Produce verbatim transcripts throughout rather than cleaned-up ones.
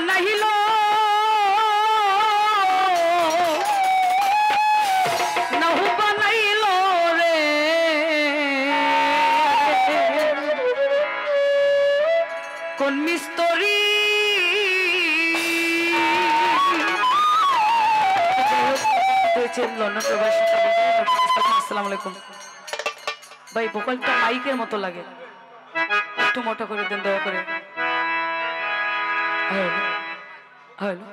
বানাইল নাহু বানাইল রে কোন মিস্ত্রি লন্ডন প্রবাসী আসসালামু আলাইকুম ভাই ভোকালটা মাইকের মতো লাগে একটু মোটা করে দেন দয়া করে হ্যালো হ্যালো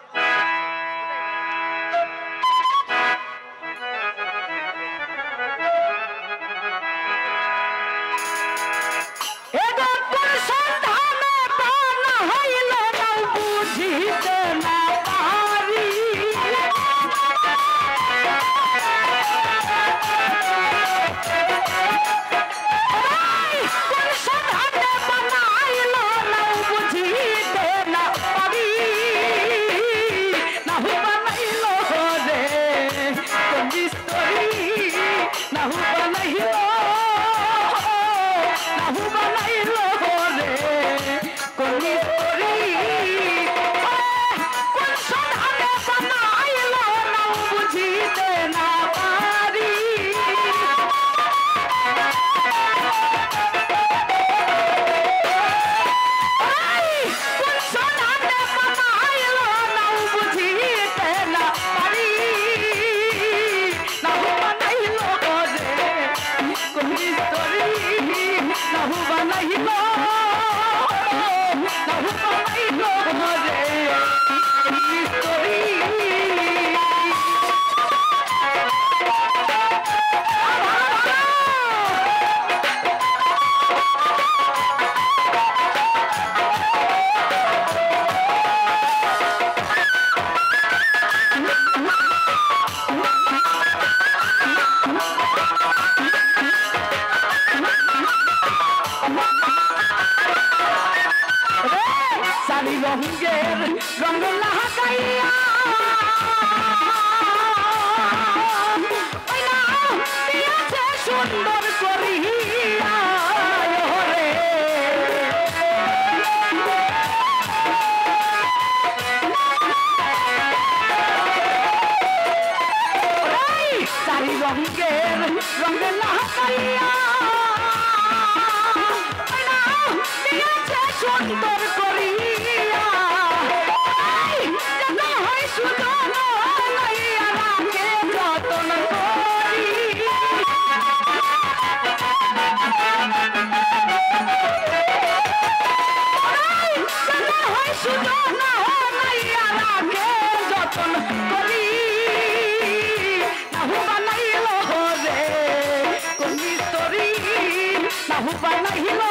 রঙের রঙ লাগাইয়া সুন্দর করিয়া চারি রঙের রঙ লাগাইয়া সুন্দর করিয়া সুজন রাখে যতন করি সুজন রাখে যতন করি নাহু বানাইল রে কোন মিস্ত্রি নাহু বানাইল